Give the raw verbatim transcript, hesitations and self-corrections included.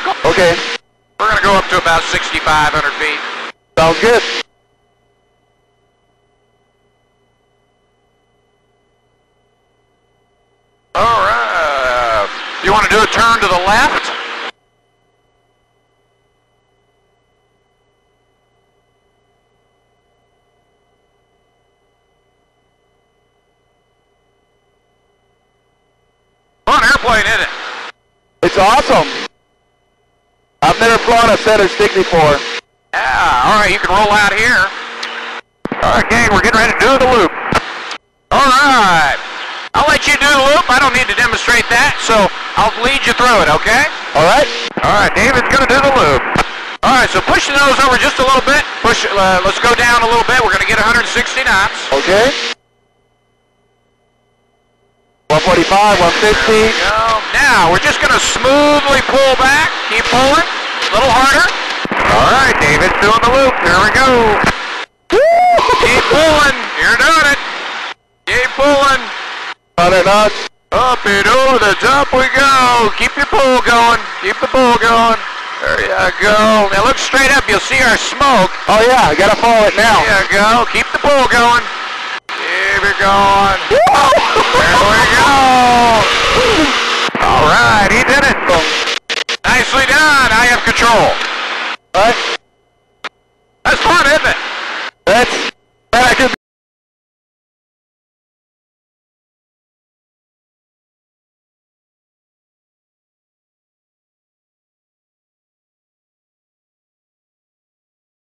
Okay. We're going to go up to about sixty-five hundred feet. Sounds good. All right. You want to do a turn to the left? Fun airplane, isn't it? It's awesome. I've never flown a center stick before. Yeah, all right, you can roll out here. Okay, we're getting ready to do the loop. All right. I'll let you do the loop. I don't need to demonstrate that, so I'll lead you through it, okay? All right. All right, David's going to do the loop. All right, so push the nose over just a little bit. Push. Uh, let's go down a little bit. We're going to get one hundred sixty knots. Okay. one forty-five, one fifty. There we go. Now, we're just going to smoothly pull back. Keep pulling. A little harder. All right, David's doing the loop. Here we go. Woo! Keep pulling. You're doing it. Keep pulling. one hundred knots. Up and over the top we go. Keep your pull going. Keep the pull going. There you go. Now look straight up. You'll see our smoke. Oh yeah, I gotta follow it now. There you go. Keep the pull going. Keep it going. There we go. All right, he did it. Nicely done. I have control. All right. That's fun, isn't it? That's, man, I could